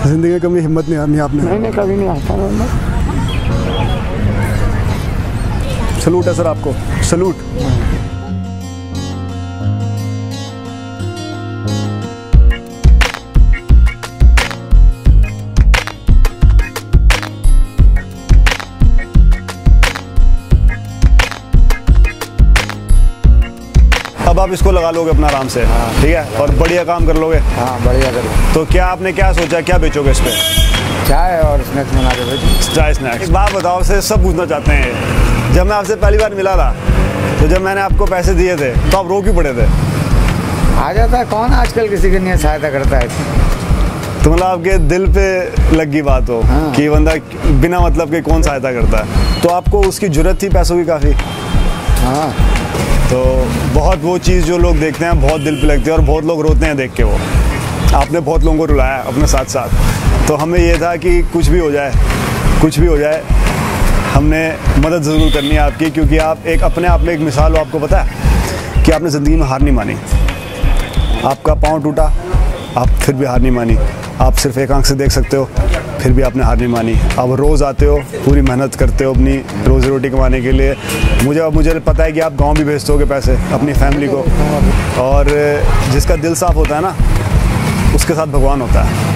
जिंदगी में कभी हिम्मत नहीं हारनी आपने? नहीं, कभी नहीं हारता मैं। सलूट है सर आपको, सलूट। अब आप इसको लगा लोगे अपना आराम से, ठीक है, और बढ़िया काम कर लोगे। हाँ, बढ़िया करो। तो क्या आपने क्या सोचा, क्या बेचोगे इस पे? चाय और स्नैक्स बना के बेचो। चाय स्नैक्स। एक बात बताओ, से सब पूछना चाहते हैं, जब मैं आपसे पहली बार मिला था तो जब मैंने आपको पैसे दिए थे तो आप रो क्यों पड़े थे? आ जाता है, कौन आजकल किसी की नहीं सहायता करता है। तो मतलब आपके दिल पे लगी बात हो। हाँ। कि बंदा बिना मतलब के कौन सहायता करता है, तो आपको उसकी जरूरत थी पैसों की काफ़ी। हाँ, तो बहुत वो चीज़ जो लोग देखते हैं बहुत दिल पे लगती है और बहुत लोग रोते हैं देख के। वो आपने बहुत लोगों को रुलाया अपने साथ साथ, तो हमें ये था कि कुछ भी हो जाए, कुछ भी हो जाए, हमने मदद ज़रूर करनी है आपकी, क्योंकि आप एक अपने आप में एक मिसाल हो। आपको पता है कि आपने ज़िंदगी में हार नहीं मानी। आपका पाँव टूटा, आप फिर भी हार नहीं मानी। आप सिर्फ एक आंख से देख सकते हो, फिर भी आपने हार नहीं मानी। आप रोज़ आते हो, पूरी मेहनत करते हो अपनी रोज़ी रोटी कमाने के लिए। मुझे पता है कि आप गांव भी भेजते होगे पैसे अपनी फैमिली को, और जिसका दिल साफ़ होता है ना, उसके साथ भगवान होता है।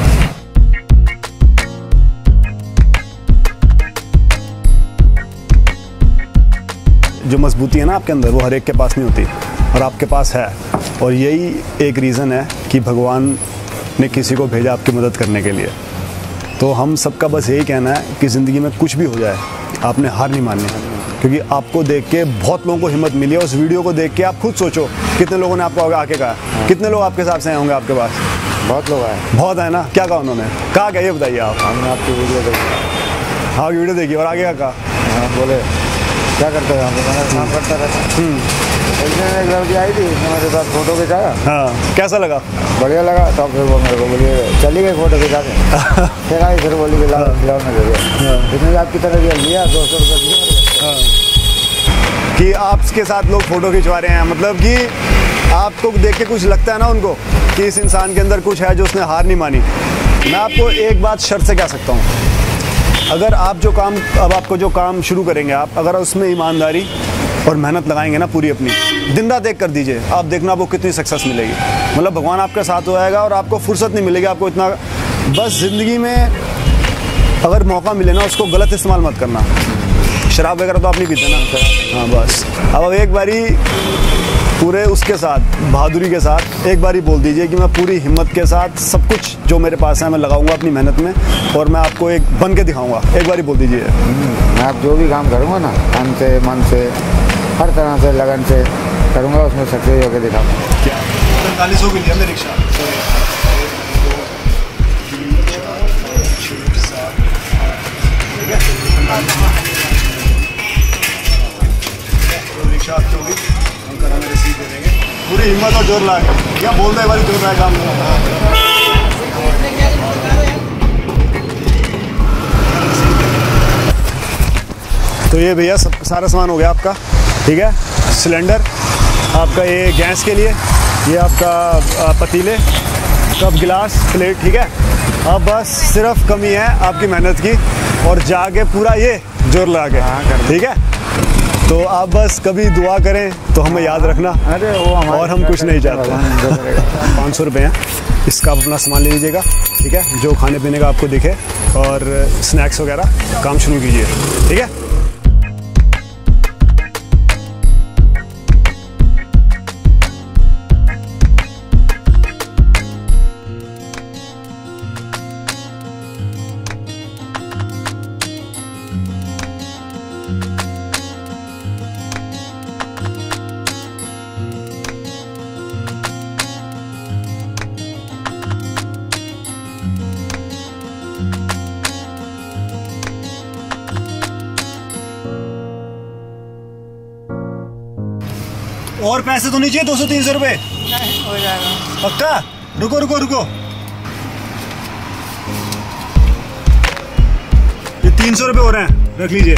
जो मजबूती है ना आपके अंदर, वो हर एक के पास नहीं होती, और आपके पास है। और यही एक रीज़न है कि भगवान ने किसी को भेजा आपकी मदद करने के लिए। तो हम सबका बस यही कहना है कि ज़िंदगी में कुछ भी हो जाए, आपने हार नहीं माननी, क्योंकि आपको देख के बहुत लोगों को हिम्मत मिली है। उस वीडियो को देख के आप खुद सोचो, कितने लोगों ने आपको आके कहा, कितने लोग आपके हिसाब से आए होंगे आपके पास? बहुत लोग आए। बहुत है ना? क्या कहा उन्होंने? कहा क्या, ये बताइए आप। हमने आपकी वीडियो देखी। हाँ, वीडियो देखी, और आगे क्या कहा? हाँ, बोले क्या करते हो? मैंने काम करता रहता। एक दिन एक लड़की आई थी, मेरे साथ फोटो खिंचाया। हाँ, कैसा लगा? बढ़िया लगा। तो फिर वो मेरे को बोलिए, चली गई फोटो खिंचा के। फिर आई, फिर बोली कि खिलाओ दे दिया। जितने आपकी तरह लिया 200 रुपये दिया। कि आपके साथ लोग फ़ोटो खिंचवा रहे हैं, मतलब कि आपको देख के कुछ लगता है ना उनको कि इस इंसान के अंदर कुछ है जो उसने हार नहीं मानी। मैं आपको एक बात शर्त से कह सकता हूँ, अगर आप अब आपको जो काम शुरू करेंगे, आप अगर उसमें ईमानदारी और मेहनत लगाएंगे ना पूरी अपनी, दिन रात एक कर दीजिए, आप देखना आपको कितनी सक्सेस मिलेगी। मतलब भगवान आपके साथ हो जाएगा और आपको फुर्सत नहीं मिलेगी। आपको इतना बस ज़िंदगी में अगर मौका मिले ना, उसको गलत इस्तेमाल मत करना। शराब वगैरह तो आप नहीं पीते ना? हाँ, बस अब एक बारी पूरे उसके साथ, बहादुरी के साथ एक बारी बोल दीजिए कि मैं पूरी हिम्मत के साथ सब कुछ जो मेरे पास है मैं लगाऊंगा अपनी मेहनत में, और मैं आपको एक बन के दिखाऊंगा। एक बारी बोल दीजिए। मैं आप जो भी काम करूँगा ना, तन से मन से हर तरह से लगन से करूँगा, उसमें सक्सेस होकर दिखाऊंगा। क्या 45 के लिए हमने रिक्शा रिक्शा आपकी होगी, हम कराने रिसीव दे देंगे। पूरी हिम्मत और जोर लगा के, क्या बोल रहे बारी जोर लगा काम। तो ये भैया सब सारा सामान हो गया आपका, ठीक है। सिलेंडर आपका, ये गैस के लिए, ये आपका पतीले, कप, गिलास, प्लेट, ठीक है। अब बस सिर्फ कमी है आपकी मेहनत की, और जाके पूरा ये जोर लगा के, ठीक है। तो आप बस कभी दुआ करें तो हमें याद रखना। अरे वो और हम कुछ नहीं चाहते। 500 रुपये हैं, इसका आप अपना सामान ले लीजिएगा, ठीक है। जो खाने पीने का आपको दिखे और स्नैक्स वगैरह काम शुरू कीजिए, ठीक है। और पैसे तो नहीं चाहिए? 200-300 रुपये हो जाएगा पक्का? रुको रुको रुको, ये 300 रुपये हो रहे हैं, रख लीजिए।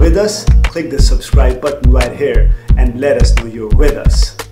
with us, click the subscribe button right here and let us know you're with us.